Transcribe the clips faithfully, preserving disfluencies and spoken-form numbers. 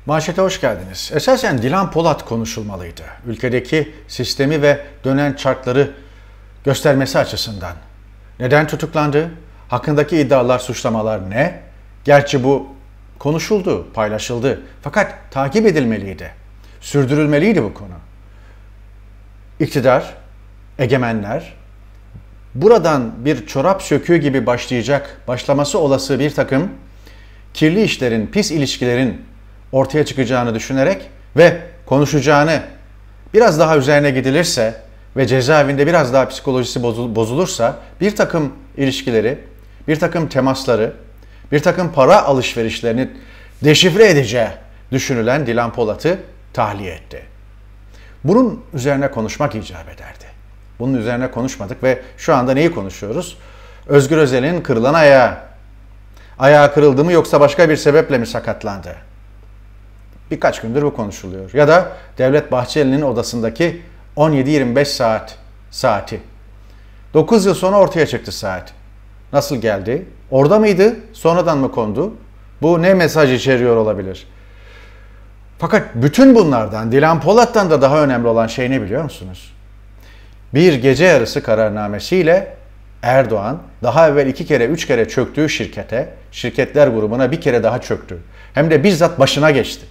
Manşete hoş geldiniz. Esasen Dilan Polat konuşulmalıydı. Ülkedeki sistemi ve dönen çarkları göstermesi açısından. Neden tutuklandı? Hakkındaki iddialar, suçlamalar ne? Gerçi bu konuşuldu, paylaşıldı. Fakat takip edilmeliydi. Sürdürülmeliydi bu konu. İktidar, egemenler, buradan bir çorap söküğü gibi başlayacak, başlaması olası bir takım kirli işlerin, pis ilişkilerin ortaya çıkacağını düşünerek ve konuşacağını biraz daha üzerine gidilirse ve cezaevinde biraz daha psikolojisi bozulursa bir takım ilişkileri, bir takım temasları, bir takım para alışverişlerini deşifre edeceği düşünülen Dilan Polat'ı tahliye etti. Bunun üzerine konuşmak icap ederdi. Bunun üzerine konuşmadık ve şu anda neyi konuşuyoruz? Özgür Özel'in kırılan ayağı. Ayağı kırıldı mı yoksa başka bir sebeple mi sakatlandı? Birkaç gündür bu konuşuluyor. Ya da Devlet Bahçeli'nin odasındaki on yedi yirmi beş saat saati. dokuz yıl sonra ortaya çıktı saat. Nasıl geldi? Orada mıydı? Sonradan mı kondu? Bu ne mesaj içeriyor olabilir? Fakat bütün bunlardan, Dilan Polat'tan da daha önemli olan şey ne biliyor musunuz? Bir gece yarısı kararnamesiyle Erdoğan daha evvel iki kere, üç kere çöktüğü şirkete, şirketler grubuna bir kere daha çöktü. Hem de bizzat başına geçti.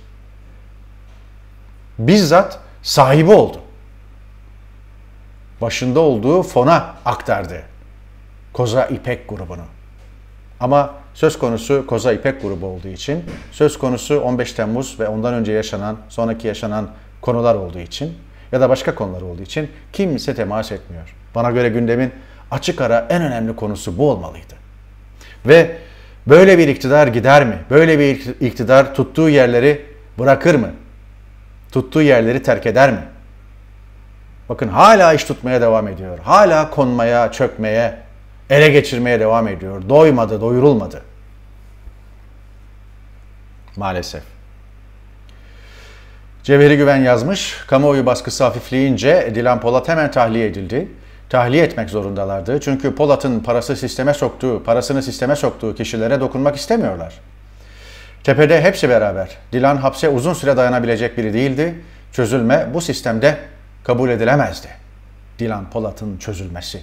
Bizzat sahibi oldu. Başında olduğu fona aktardı Koza İpek grubunu. Ama söz konusu Koza İpek grubu olduğu için, söz konusu on beş Temmuz ve ondan önce yaşanan, sonraki yaşanan konular olduğu için ya da başka konular olduğu için kimse temas etmiyor. Bana göre gündemin açık ara en önemli konusu bu olmalıydı. Ve böyle bir iktidar gider mi? Böyle bir iktidar tuttuğu yerleri bırakır mı? Tuttuğu yerleri terk eder mi? Bakın hala iş tutmaya devam ediyor. Hala konmaya, çökmeye, ele geçirmeye devam ediyor. Doymadı, doyurulmadı. Maalesef. Cevheri Güven yazmış, kamuoyu baskısı hafifleyince Dilan Polat hemen tahliye edildi. Tahliye etmek zorundalardı. Çünkü Polat'ın parası sisteme soktuğu, parasını sisteme soktuğu kişilere dokunmak istemiyorlar. Tepede hepsi beraber. Dilan hapse uzun süre dayanabilecek biri değildi. Çözülme bu sistemde kabul edilemezdi. Dilan Polat'ın çözülmesi.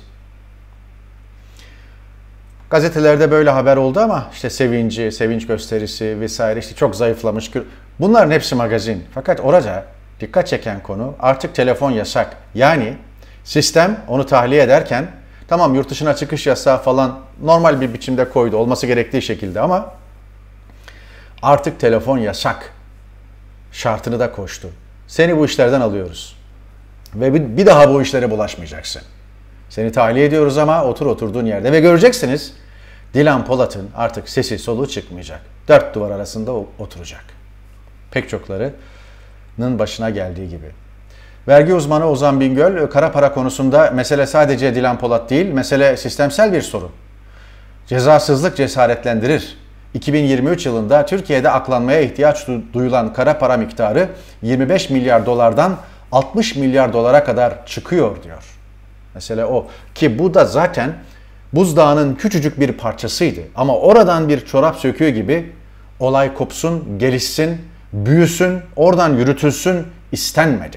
Gazetelerde böyle haber oldu ama işte sevinci, sevinç gösterisi vesaire işte çok zayıflamış. Bunların hepsi magazin. Fakat orada dikkat çeken konu artık telefon yasak. Yani sistem onu tahliye ederken tamam yurt dışına çıkış yasağı falan normal bir biçimde koydu olması gerektiği şekilde ama artık telefon yasak şartını da koştu. Seni bu işlerden alıyoruz ve bir daha bu işlere bulaşmayacaksın. Seni tahliye ediyoruz ama otur oturduğun yerde ve göreceksiniz Dilan Polat'ın artık sesi soluğu çıkmayacak. Dört duvar arasında oturacak. Pek çoklarının başına geldiği gibi. Vergi uzmanı Ozan Bingöl, kara para konusunda mesele sadece Dilan Polat değil, mesele sistemsel bir sorun. Cezasızlık cesaretlendirir. iki bin yirmi üç yılında Türkiye'de aklanmaya ihtiyaç duyulan kara para miktarı yirmi beş milyar dolardan altmış milyar dolara kadar çıkıyor diyor. Mesele o. Ki bu da zaten buzdağının küçücük bir parçasıydı. Ama oradan bir çorap söküğü gibi olay kopsun, gelişsin, büyüsün, oradan yürütülsün istenmedi.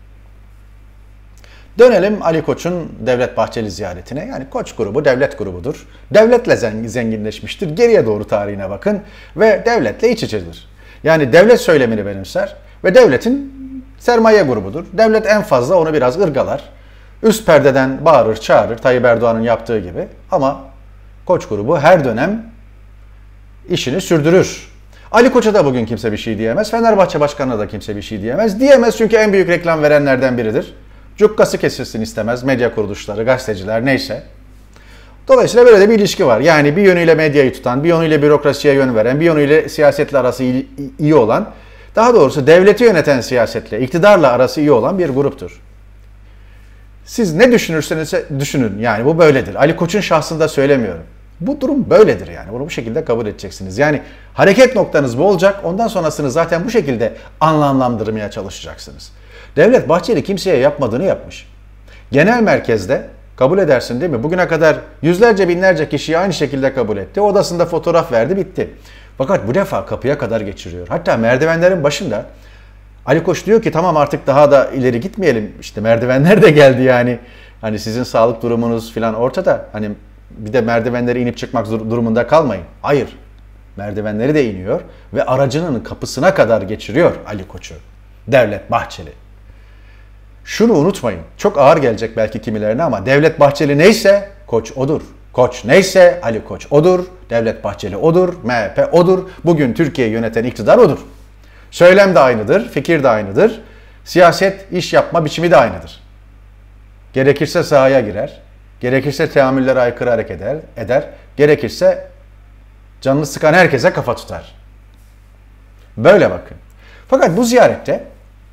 Dönelim Ali Koç'un Devlet Bahçeli ziyaretine. Yani Koç grubu devlet grubudur. Devletle zenginleşmiştir. Geriye doğru tarihine bakın ve devletle iç içedir. Yani devlet söylemini benimser ve devletin sermaye grubudur. Devlet en fazla onu biraz ırgalar. Üst perdeden bağırır, çağırır Tayyip Erdoğan'ın yaptığı gibi. Ama Koç grubu her dönem işini sürdürür. Ali Koç'a da bugün kimse bir şey diyemez. Fenerbahçe Başkanı'na da kimse bir şey diyemez. Diyemez çünkü en büyük reklam verenlerden biridir. Cukkası kesilsin istemez. Medya kuruluşları, gazeteciler neyse. Dolayısıyla böyle de bir ilişki var. Yani bir yönüyle medyayı tutan, bir yönüyle bürokrasiye yön veren, bir yönüyle siyasetle arası iyi olan, daha doğrusu devleti yöneten siyasetle, iktidarla arası iyi olan bir gruptur. Siz ne düşünürseniz düşünün. Yani bu böyledir. Ali Koç'un şahsında söylemiyorum. Bu durum böyledir yani. Bunu bu şekilde kabul edeceksiniz. Yani hareket noktanız bu olacak. Ondan sonrasını zaten bu şekilde anlamlandırmaya çalışacaksınız. Devlet Bahçeli kimseye yapmadığını yapmış. Genel merkezde Kabul edersin değil mi? Bugüne kadar yüzlerce binlerce kişiyi aynı şekilde kabul etti. Odasında fotoğraf verdi, bitti. Fakat bu defa kapıya kadar geçiriyor. Hatta merdivenlerin başında Ali Koç diyor ki tamam artık daha da ileri gitmeyelim. İşte merdivenler de geldi yani. Hani sizin sağlık durumunuz falan ortada. Hani bir de merdivenleri inip çıkmak durumunda kalmayın. Hayır. Merdivenleri de iniyor ve aracının kapısına kadar geçiriyor Ali Koç'u. Devlet Bahçeli. Şunu unutmayın. Çok ağır gelecek belki kimilerine ama Devlet Bahçeli neyse Koç odur. Koç neyse Ali Koç odur. Devlet Bahçeli odur. M H P odur. Bugün Türkiye'yi yöneten iktidar odur. Söylem de aynıdır, fikir de aynıdır. Siyaset, iş yapma biçimi de aynıdır. Gerekirse sahaya girer. Gerekirse teamüllere aykırı hareket eder. eder. Gerekirse canını sıkan herkese kafa tutar. Böyle bakın. Fakat bu ziyarette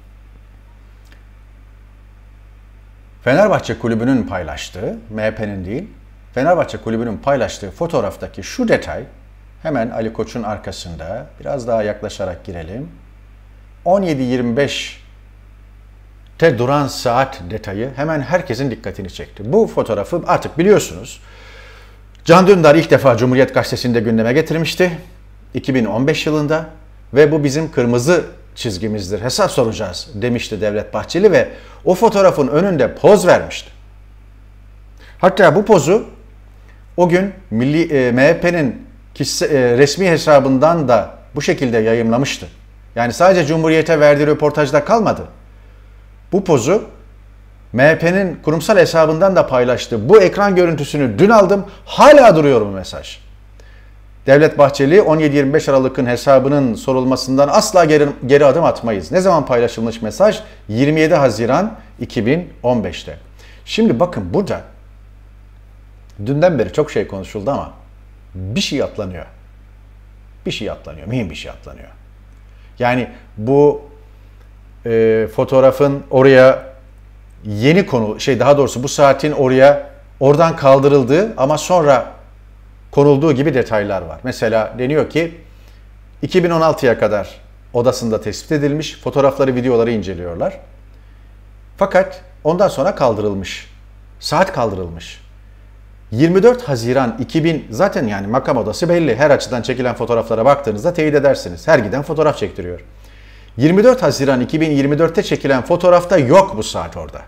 Fenerbahçe Kulübü'nün paylaştığı, M H P'nin değil, Fenerbahçe Kulübü'nün paylaştığı fotoğraftaki şu detay, hemen Ali Koç'un arkasında, biraz daha yaklaşarak girelim. on yedi yirmi beşte duran saat detayı hemen herkesin dikkatini çekti. Bu fotoğrafı artık biliyorsunuz. Can Dündar ilk defa Cumhuriyet Gazetesi'nde gündeme getirmişti. iki bin on beş yılında ve bu bizim kırmızı çizgimizdir, hesap soracağız demişti Devlet Bahçeli ve o fotoğrafın önünde poz vermişti. Hatta bu pozu o gün Milli e, M H P'nin kişisel, e, resmi hesabından da bu şekilde yayımlamıştı. Yani sadece Cumhuriyet'e verdiği röportajda kalmadı. Bu pozu M H P'nin kurumsal hesabından da paylaştı. Bu ekran görüntüsünü dün aldım. Hala duruyor bu mesaj. Devlet Bahçeli on yedi yirmi beş Aralık'ın hesabının sorulmasından asla geri, geri adım atmayız. Ne zaman paylaşılmış mesaj? yirmi yedi Haziran iki bin on beşte. Şimdi bakın burada dünden beri çok şey konuşuldu ama bir şey atlanıyor. Bir şey atlanıyor. Mühim bir şey atlanıyor. Yani bu e, fotoğrafın oraya yeni konu, şey daha doğrusu bu saatin oraya oradan kaldırıldığı ama sonra konulduğu gibi detaylar var. Mesela deniyor ki iki bin on altıya kadar odasında tespit edilmiş, fotoğrafları, videoları inceliyorlar. Fakat ondan sonra kaldırılmış. Saat kaldırılmış. yirmi dört Haziran iki bin zaten yani makam odası belli. Her açıdan çekilen fotoğraflara baktığınızda teyit edersiniz. Her giden fotoğraf çektiriyor. yirmi dört Haziran iki bin yirmi dörtte çekilen fotoğrafta yok bu saat orada.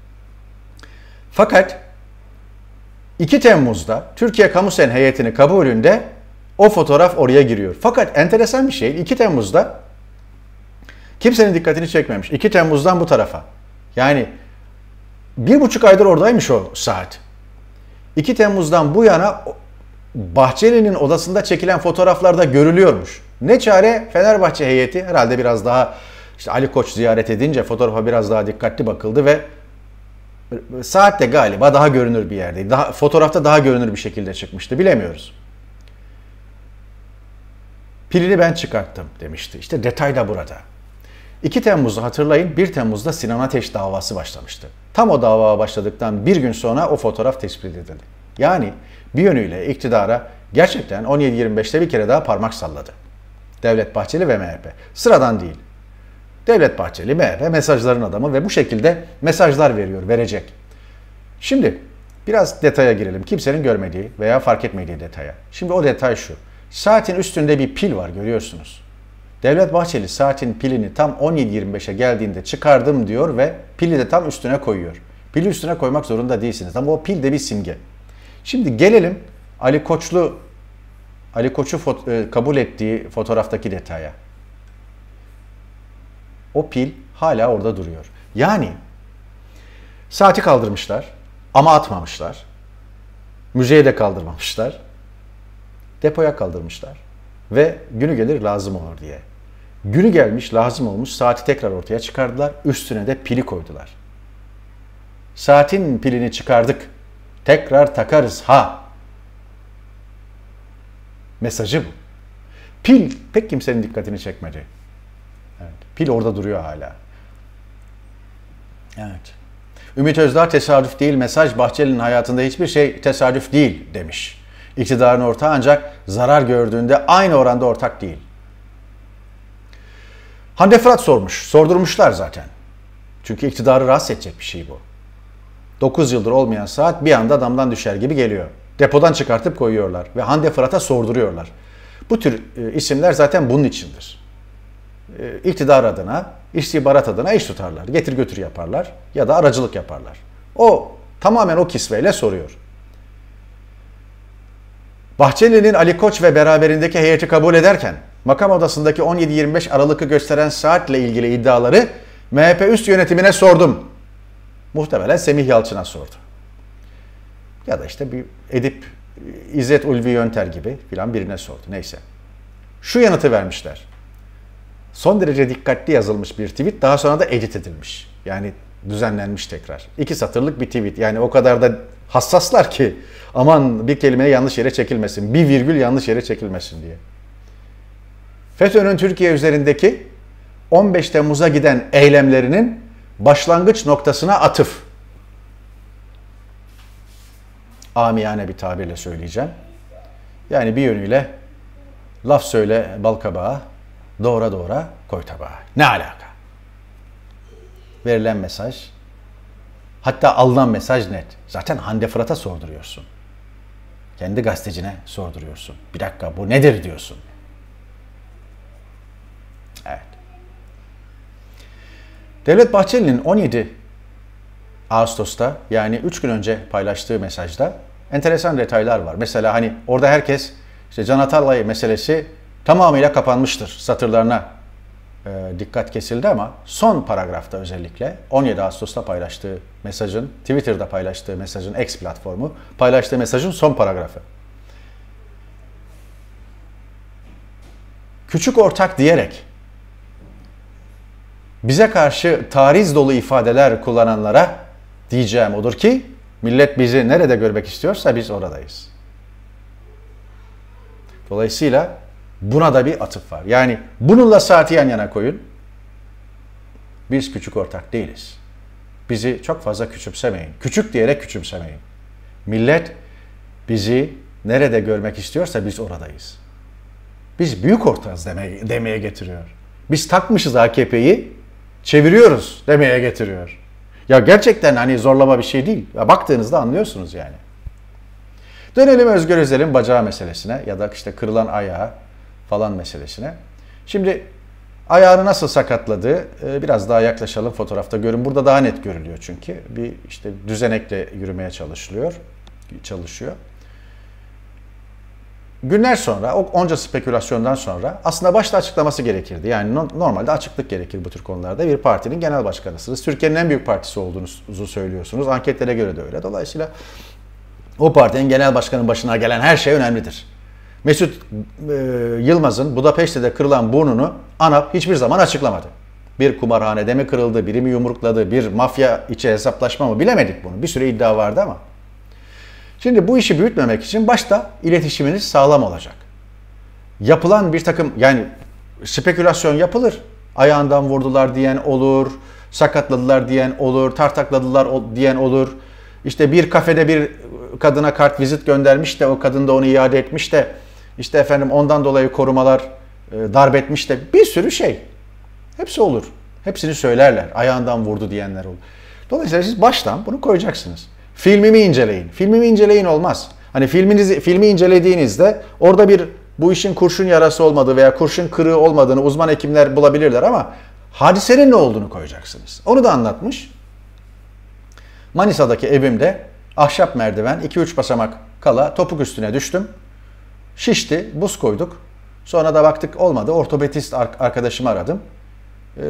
Fakat iki Temmuz'da Türkiye Kamusen heyetinin kabulünde o fotoğraf oraya giriyor. Fakat enteresan bir şey, iki Temmuz'da kimsenin dikkatini çekmemiş. iki Temmuz'dan bu tarafa. Yani bir buçuk aydır oradaymış o saat. iki Temmuz'dan bu yana Bahçeli'nin odasında çekilen fotoğraflarda görülüyormuş. Ne çare Fenerbahçe heyeti herhalde biraz daha işte Ali Koç ziyaret edince fotoğrafa biraz daha dikkatli bakıldı ve saat de galiba daha görünür bir yerdeydi. Daha, fotoğrafta daha görünür bir şekilde çıkmıştı. Bilemiyoruz. Pilini ben çıkarttım demişti. İşte detay da burada. iki Temmuz'u hatırlayın. bir Temmuz'da Sinan Ateş davası başlamıştı. Tam o dava başladıktan bir gün sonra o fotoğraf tespit edildi. Yani bir yönüyle iktidara gerçekten on yedi yirmi beşte bir kere daha parmak salladı. Devlet Bahçeli ve M H P. Sıradan değil. Devlet Bahçeli, M H P mesajların adamı ve bu şekilde mesajlar veriyor, verecek. Şimdi biraz detaya girelim. Kimsenin görmediği veya fark etmediği detaya. Şimdi o detay şu. Saatin üstünde bir pil var, görüyorsunuz. Devlet Bahçeli saatin pilini tam on yedi yirmi beşe geldiğinde çıkardım diyor ve pili de tam üstüne koyuyor. Pili üstüne koymak zorunda değilsiniz ama o pil de bir simge. Şimdi gelelim Ali Koçlu Ali Koç'u kabul ettiği fotoğraftaki detaya. O pil hala orada duruyor. Yani saati kaldırmışlar ama atmamışlar. Müzeye de kaldırmamışlar. Depoya kaldırmışlar. Ve günü gelir lazım olur diye. Günü gelmiş, lazım olmuş, saati tekrar ortaya çıkardılar. Üstüne de pili koydular. Saatin pilini çıkardık. Tekrar takarız ha. Mesajı bu. Pil pek kimsenin dikkatini çekmedi. Evet, pil orada duruyor hala. Evet. Ümit Özdağ tesadüf değil, mesaj Bahçeli'nin hayatında hiçbir şey tesadüf değil demiş. İktidarın ortağı ancak zarar gördüğünde aynı oranda ortak değil. Hande Fırat sormuş. Sordurmuşlar zaten. Çünkü iktidarı rahatsız edecek bir şey bu. dokuz yıldır olmayan saat bir anda damdan düşer gibi geliyor. Depodan çıkartıp koyuyorlar ve Hande Fırat'a sorduruyorlar. Bu tür e, isimler zaten bunun içindir. E, iktidar adına, istihbarat adına iş tutarlar. Getir götür yaparlar ya da aracılık yaparlar. O tamamen o kisveyle soruyor. Bahçeli'nin Ali Koç ve beraberindeki heyeti kabul ederken makam odasındaki on yedi yirmi beş Aralık'ı gösteren saatle ilgili iddiaları M H P üst yönetimine sordum. Muhtemelen Semih Yalçın'a sordu. Ya da işte bir Edip İzzet Ulvi Yönter gibi filan birine sordu. Neyse. Şu yanıtı vermişler. Son derece dikkatli yazılmış bir tweet, daha sonra da edit edilmiş. Yani düzenlenmiş tekrar. İki satırlık bir tweet. Yani o kadar da hassaslar ki aman bir kelime yanlış yere çekilmesin, bir virgül yanlış yere çekilmesin diye. FETÖ'nün Türkiye üzerindeki on beş Temmuz'a giden eylemlerinin başlangıç noktasına atıf. Amiyane bir tabirle söyleyeceğim. Yani bir yönüyle laf söyle bal kabağa, doğra doğra koy tabağa. Ne alaka? Verilen mesaj, hatta alınan mesaj net. Zaten Hande Fırat'a sorduruyorsun. Kendi gazetecine sorduruyorsun. Bir dakika bu nedir diyorsun. Evet. Devlet Bahçeli'nin on yedi Ağustos'ta yani üç gün önce paylaştığı mesajda enteresan detaylar var. Mesela hani orada herkes işte Can Atalay meselesi tamamıyla kapanmıştır satırlarına e, dikkat kesildi ama son paragrafta özellikle on yedi Ağustos'ta paylaştığı mesajın, Twitter'da paylaştığı mesajın, X platformu paylaştığı mesajın son paragrafı. Küçük ortak diyerek bize karşı tariz dolu ifadeler kullananlara diyeceğim odur ki millet bizi nerede görmek istiyorsa biz oradayız. Dolayısıyla buna da bir atıf var. Yani bununla saati yan yana koyun. Biz küçük ortak değiliz. Bizi çok fazla küçümsemeyin. Küçük diyerek küçümsemeyin. Millet bizi nerede görmek istiyorsa biz oradayız. Biz büyük ortağız demeye, demeye getiriyor. Biz takmışız A K P'yi, çeviriyoruz demeye getiriyor. Ya gerçekten hani zorlama bir şey değil. Ya baktığınızda anlıyorsunuz yani. Dönelim Özgür Özel'in bacağı meselesine ya da işte kırılan ayağı falan meselesine. Şimdi ayağını nasıl sakatladığı biraz daha yaklaşalım, fotoğrafta görün. Burada daha net görülüyor çünkü. Bir işte düzenekle yürümeye çalışılıyor, çalışıyor. Günler sonra, o onca spekülasyondan sonra aslında başta açıklaması gerekirdi. Yani normalde açıklık gerekir bu tür konularda. Bir partinin genel başkanısınız. Türkiye'nin en büyük partisi olduğunuzu söylüyorsunuz. Anketlere göre de öyle. Dolayısıyla o partinin genel başkanının başına gelen her şey önemlidir. Mesut e, Yılmaz'ın Budapeşte'de kırılan burnunu ANAP hiçbir zaman açıklamadı. Bir kumarhanede mi kırıldı, biri mi yumrukladı, bir mafya içi hesaplaşma mı bilemedik bunu. Bir sürü iddia vardı ama. Şimdi bu işi büyütmemek için başta iletişiminiz sağlam olacak. Yapılan bir takım yani spekülasyon yapılır. Ayağından vurdular diyen olur, sakatladılar diyen olur, tartakladılar diyen olur. İşte bir kafede bir kadına kartvizit göndermiş de o kadın da onu iade etmiş de işte efendim ondan dolayı korumalar darp etmiş de bir sürü şey. Hepsi olur. Hepsini söylerler. Ayağından vurdu diyenler olur. Dolayısıyla siz baştan bunu koyacaksınız. Filmimi inceleyin. Filmimi inceleyin olmaz. Hani filminizi filmi incelediğinizde orada bir bu işin kurşun yarası olmadığı veya kurşun kırığı olmadığını uzman hekimler bulabilirler ama hadisenin ne olduğunu koyacaksınız. Onu da anlatmış. Manisa'daki evimde ahşap merdiven iki üç basamak kala topuk üstüne düştüm. Şişti, buz koyduk. Sonra da baktık olmadı. Ortopedist arkadaşımı aradım. Ee,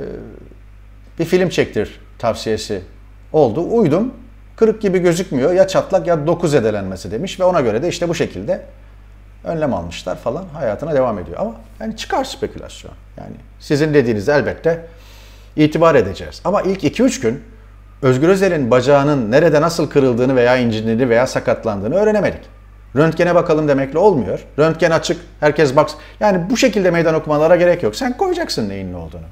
bir film çektir tavsiyesi oldu. Uydum. Kırık gibi gözükmüyor. Ya çatlak ya doku zedelenmesi demiş ve ona göre de işte bu şekilde önlem almışlar falan. Hayatına devam ediyor. Ama yani çıkar spekülasyon. Yani sizin dediğiniz elbette itibar edeceğiz. Ama ilk iki üç gün Özgür Özel'in bacağının nerede nasıl kırıldığını veya incindiğini veya sakatlandığını öğrenemedik. Röntgene bakalım demekle olmuyor. Röntgen açık, herkes baksın. Yani bu şekilde meydan okumalara gerek yok. Sen koyacaksın neyin ne olduğunu.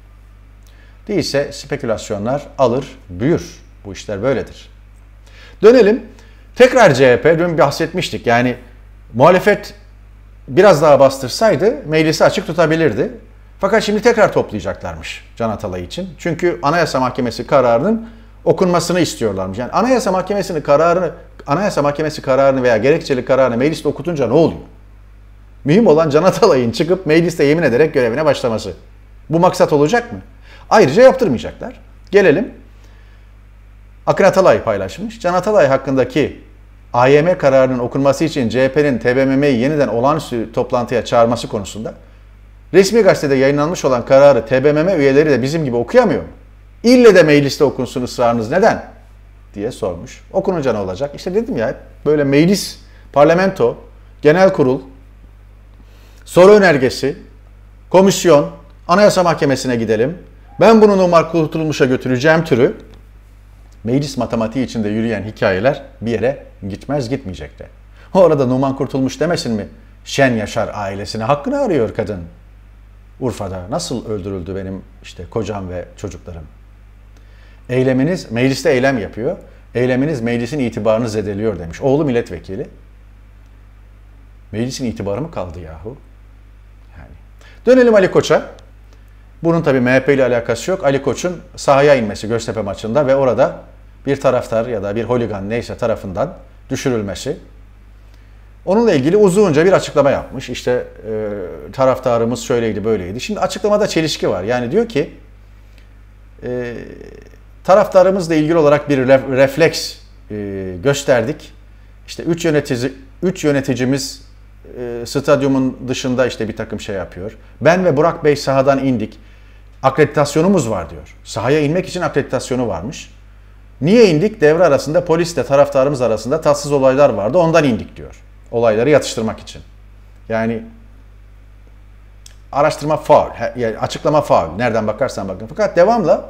Değilse spekülasyonlar alır, büyür. Bu işler böyledir. Dönelim. Tekrar C H P, dün bahsetmiştik. Yani muhalefet biraz daha bastırsaydı meclisi açık tutabilirdi. Fakat şimdi tekrar toplayacaklarmış Can Atalay için. Çünkü Anayasa Mahkemesi kararının okunmasını istiyorlarmış. Yani Anayasa Mahkemesi'nin kararını, Anayasa Mahkemesi kararını veya gerekçeli kararını mecliste okutunca ne oluyor? Mühim olan Can Atalay'ın çıkıp mecliste yemin ederek görevine başlaması. Bu maksat olacak mı? Ayrıca yaptırmayacaklar. Gelelim. Akın Atalay paylaşmış. Can Atalay hakkındaki A Y M kararının okunması için C H P'nin T B M M'yi yeniden olağanüstü toplantıya çağırması konusunda resmi gazetede yayınlanmış olan kararı T B M M üyeleri de bizim gibi okuyamıyor mu? İlle de mecliste okunsun, ısrarınız neden? Diye sormuş. Okununca ne olacak? İşte dedim ya, böyle meclis, parlamento, genel kurul, soru önergesi, komisyon, Anayasa Mahkemesi'ne gidelim. Ben bunu Numan Kurtulmuş'a götüreceğim türü meclis matematiği içinde yürüyen hikayeler bir yere gitmez, gitmeyecek de. O arada Numan Kurtulmuş demesin mi? Şen Yaşar ailesine hakkını arıyor kadın. Urfa'da nasıl öldürüldü benim işte kocam ve çocuklarım? Eyleminiz, mecliste eylem yapıyor. Eyleminiz meclisin itibarını zedeliyor demiş. Oğlu milletvekili. Meclisin itibarı mı kaldı yahu? Yani. Dönelim Ali Koç'a. Bunun tabii M H P ile alakası yok. Ali Koç'un sahaya inmesi Göztepe maçında ve orada bir taraftar ya da bir holigan neyse tarafından düşürülmesi. Onunla ilgili uzunca bir açıklama yapmış. İşte e, taraftarımız şöyleydi böyleydi. Şimdi açıklamada çelişki var. Yani diyor ki e, taraftarımızla ilgili olarak bir ref, refleks e, gösterdik. İşte üç yönetici üç yöneticimiz e, stadyumun dışında işte bir takım şey yapıyor. Ben ve Burak Bey sahadan indik. Akreditasyonumuz var diyor. Sahaya inmek için akreditasyonu varmış. Niye indik? Devre arasında polisle taraftarımız arasında tatsız olaylar vardı. Ondan indik diyor. Olayları yatıştırmak için. Yani araştırma faul, yani açıklama faul. Nereden bakarsan bakın. Fakat devamla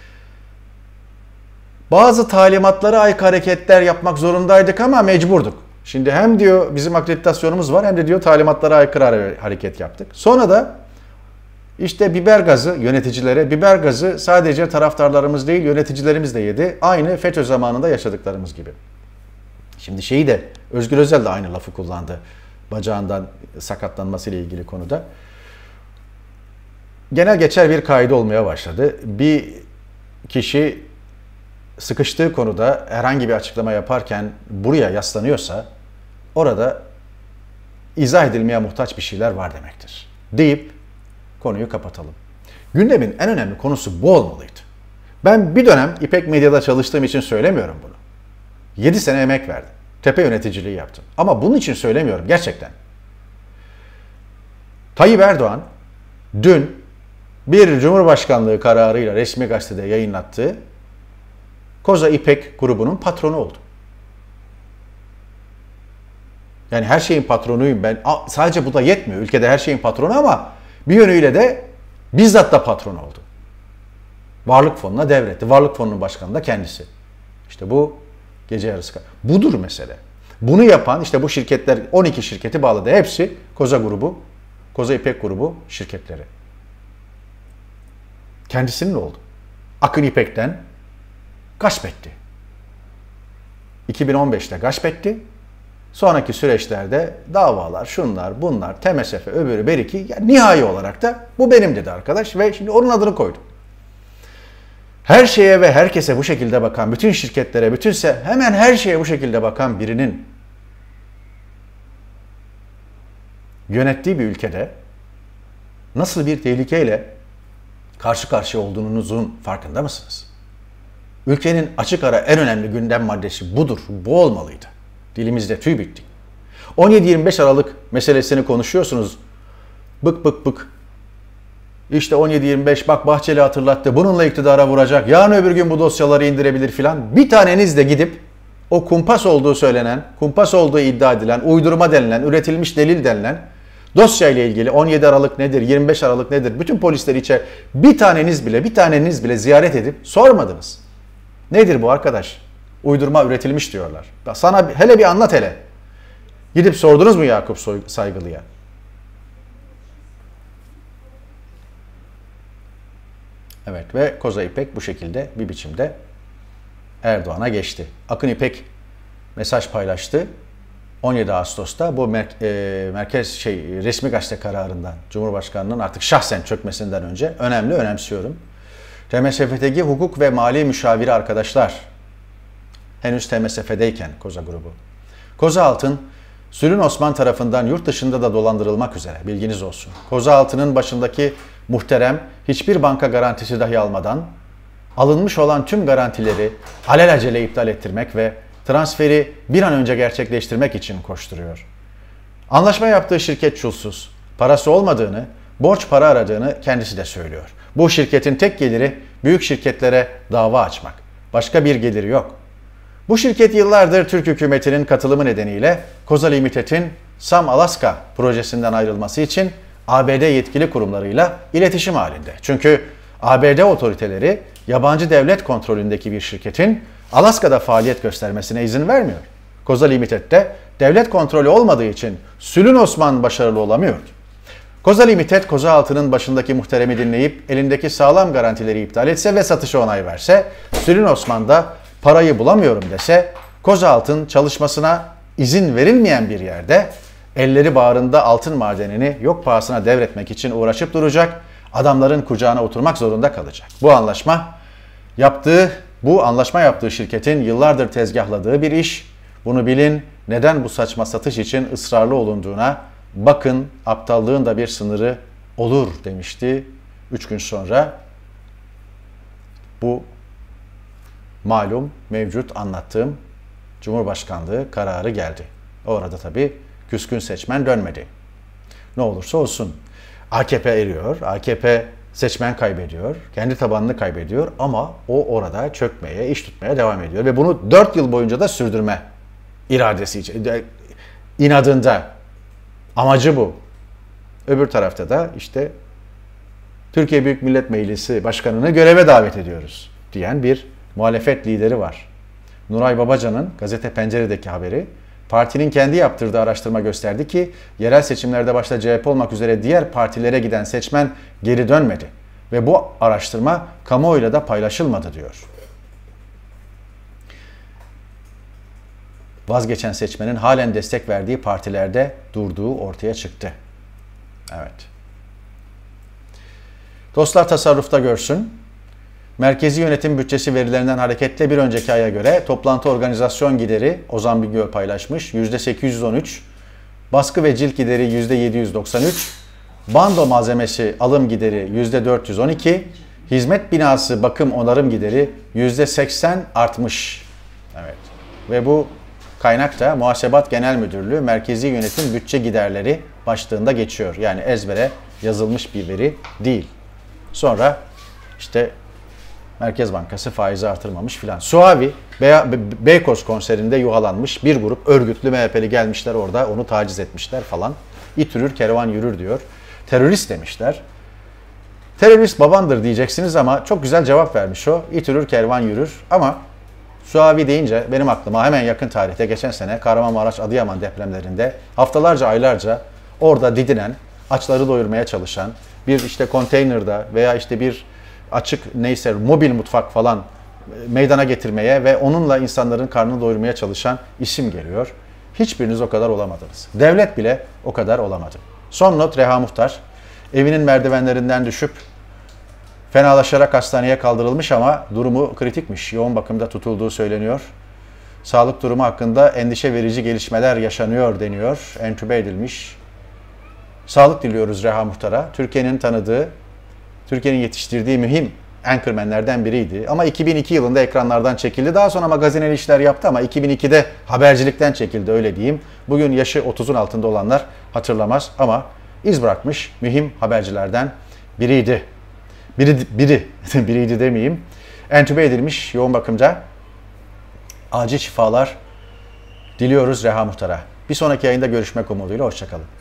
bazı talimatlara aykırı hareketler yapmak zorundaydık ama mecburduk. Şimdi hem diyor bizim akreditasyonumuz var hem de diyor talimatlara aykırı hareket yaptık. Sonra da işte biber gazı yöneticilere, biber gazı sadece taraftarlarımız değil yöneticilerimiz de yedi. Aynı FETÖ zamanında yaşadıklarımız gibi. Şimdi şeyi de Özgür Özel de aynı lafı kullandı. Bacağından sakatlanmasıyla ilgili konuda. Genel geçer bir kaide olmaya başladı. Bir kişi sıkıştığı konuda herhangi bir açıklama yaparken buraya yaslanıyorsa orada izah edilmeye muhtaç bir şeyler var demektir. Deyip konuyu kapatalım. Gündemin en önemli konusu bu olmalıydı. Ben bir dönem İpek Medya'da çalıştığım için söylemiyorum bunu. yedi sene emek verdim. Tepe yöneticiliği yaptım. Ama bunun için söylemiyorum gerçekten. Tayyip Erdoğan dün bir Cumhurbaşkanlığı kararıyla resmi gazetede yayınlattığı Koza İpek grubunun patronu oldu. Yani her şeyin patronuyum ben. Sadece bu da yetmiyor. Ülkede her şeyin patronu ama bir yönüyle de bizzat da patron oldu. Varlık fonuna devretti. Varlık fonunun başkanı da kendisi. İşte bu gece yarısı. Budur mesele. Bunu yapan işte bu şirketler on iki şirketi bağladı. Hepsi Koza grubu, Koza İpek grubu şirketleri. Kendisinin oldu. Akın İpek'ten gasp etti. iki bin on beşte gasp etti. Sonraki süreçlerde davalar, şunlar, bunlar, T M S F, öbürü, beriki, yani nihai olarak da bu benim dedi arkadaş ve şimdi onun adını koydu. Her şeye ve herkese bu şekilde bakan, bütün şirketlere, bütün hemen her şeye bu şekilde bakan birinin yönettiği bir ülkede nasıl bir tehlikeyle karşı karşıya olduğunuzun farkında mısınız? Ülkenin açık ara en önemli gündem maddesi budur, bu olmalıydı. Dilimizde tüy bitti. on yedi yirmi beş Aralık meselesini konuşuyorsunuz. Bık bık bık. İşte on yedi yirmi beş bak Bahçeli hatırlattı. Bununla iktidara vuracak. Yarın öbür gün bu dosyaları indirebilir filan. Bir taneniz de gidip o kumpas olduğu söylenen, kumpas olduğu iddia edilen, uydurma denilen, üretilmiş delil denilen dosyayla ilgili on yedi Aralık nedir, yirmi beş Aralık nedir? Bütün polisleri içe bir taneniz bile, bir taneniz bile ziyaret edip sormadınız. Nedir bu arkadaş? Uydurma üretilmiş diyorlar. Sana hele bir anlat hele. Gidip sordunuz mu Yakup Saygılı'ya? Evet ve Koza İpek bu şekilde bir biçimde Erdoğan'a geçti. Akın İpek mesaj paylaştı. on yedi Ağustos'ta bu mer e, merkez şey resmi gazete kararından Cumhurbaşkanının artık şahsen çökmesinden önce önemli önemsiyorum. T M S F'deki hukuk ve mali müşaviri arkadaşlar, henüz T M S F'deyken Koza grubu, Koza Altın, Sülün Osman tarafından yurt dışında da dolandırılmak üzere, bilginiz olsun. Koza Altın'ın başındaki muhterem hiçbir banka garantisi dahi almadan alınmış olan tüm garantileri alelacele iptal ettirmek ve transferi bir an önce gerçekleştirmek için koşturuyor. Anlaşma yaptığı şirket çulsuz, parası olmadığını, borç para aradığını kendisi de söylüyor. Bu şirketin tek geliri büyük şirketlere dava açmak. Başka bir geliri yok. Bu şirket yıllardır Türk hükümetinin katılımı nedeniyle Koza Limited'in Sam Alaska projesinden ayrılması için A B D yetkili kurumlarıyla iletişim halinde. Çünkü A B D otoriteleri yabancı devlet kontrolündeki bir şirketin Alaska'da faaliyet göstermesine izin vermiyor. Koza Limited'de devlet kontrolü olmadığı için Sülün Osman başarılı olamıyordu. Koza Limited, Koza Altı'nın başındaki muhteremi dinleyip elindeki sağlam garantileri iptal etse ve satışa onay verse, Sülün Osman da parayı bulamıyorum dese, Koza Altın çalışmasına izin verilmeyen bir yerde elleri bağrında altın madenini yok pahasına devretmek için uğraşıp duracak, adamların kucağına oturmak zorunda kalacak. Bu anlaşma yaptığı, bu anlaşma yaptığı şirketin yıllardır tezgahladığı bir iş. Bunu bilin, neden bu saçma satış için ısrarlı olunduğuna bakın, aptallığın da bir sınırı olur demişti. Üç gün sonra bu malum mevcut anlattığım Cumhurbaşkanlığı kararı geldi. Orada tabii küskün seçmen dönmedi. Ne olursa olsun A K P eriyor, A K P seçmen kaybediyor, kendi tabanını kaybediyor ama o orada çökmeye, iş tutmaya devam ediyor. Ve bunu dört yıl boyunca da sürdürme iradesi için, inadında, amacı bu. Öbür tarafta da işte Türkiye Büyük Millet Meclisi Başkanı'nı göreve davet ediyoruz diyen bir muhalefet lideri var. Nuray Babacan'ın Gazete Pencere'deki haberi, partinin kendi yaptırdığı araştırma gösterdi ki yerel seçimlerde başta C H P olmak üzere diğer partilere giden seçmen geri dönmedi. Ve bu araştırma kamuoyuyla da paylaşılmadı diyor. Vazgeçen seçmenin halen destek verdiği partilerde durduğu ortaya çıktı. Evet. Dostlar tasarrufta görsün. Merkezi yönetim bütçesi verilerinden hareketle bir önceki aya göre toplantı organizasyon gideri Ozan Bingöl paylaşmış yüzde sekiz yüz on üç, baskı ve cilt gideri yüzde yedi yüz doksan üç, bando malzemesi alım gideri yüzde dört yüz on iki, hizmet binası bakım onarım gideri yüzde seksen artmış. Evet. Ve bu kaynak da Muhasebat Genel Müdürlüğü Merkezi Yönetim Bütçe Giderleri başlığında geçiyor. Yani ezbere yazılmış bir veri değil. Sonra işte Merkez Bankası faizi artırmamış filan. Suavi, Beykoz konserinde yuhalanmış bir grup örgütlü M H P'li gelmişler orada onu taciz etmişler falan. İt yürür kervan yürür diyor. Terörist demişler. Terörist babandır diyeceksiniz ama çok güzel cevap vermiş o. İt yürür kervan yürür ama Suavi deyince benim aklıma hemen yakın tarihte geçen sene Kahramanmaraş Adıyaman depremlerinde haftalarca aylarca orada didinen, açları doyurmaya çalışan bir işte konteynerda veya işte bir açık neyse mobil mutfak falan meydana getirmeye ve onunla insanların karnını doyurmaya çalışan isim geliyor. Hiçbiriniz o kadar olamadınız. Devlet bile o kadar olamadı. Son not Reha Muhtar. Evinin merdivenlerinden düşüp fenalaşarak hastaneye kaldırılmış ama durumu kritikmiş. Yoğun bakımda tutulduğu söyleniyor. Sağlık durumu hakkında endişe verici gelişmeler yaşanıyor deniyor. Entübe edilmiş. Sağlık diliyoruz Reha Muhtar'a. Türkiye'nin tanıdığı, Türkiye'nin yetiştirdiği mühim anchormanlerden biriydi. Ama iki bin iki yılında ekranlardan çekildi. Daha sonra magazinel işler yaptı ama iki bin ikide habercilikten çekildi öyle diyeyim. Bugün yaşı otuzun altında olanlar hatırlamaz ama iz bırakmış mühim habercilerden biriydi. Biri, biri, biriydi demeyeyim. Entübe edilmiş yoğun bakımda. Acil şifalar diliyoruz Reha Muhtar'a. Bir sonraki yayında görüşmek umuduyla. Hoşça kalın.